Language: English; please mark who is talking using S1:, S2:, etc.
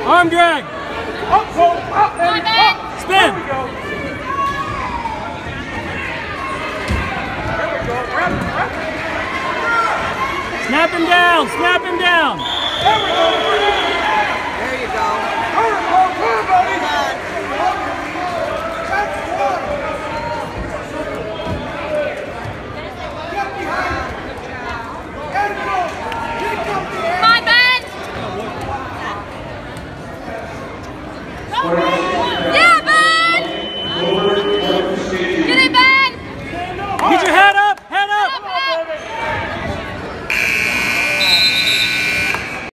S1: Arm drag.
S2: Up, pull, up, and up.
S1: Spin.
S2: There we go. There we go. Wrap it, wrap it.
S1: Snap him down, snap him down.
S2: There we go.
S3: There you go.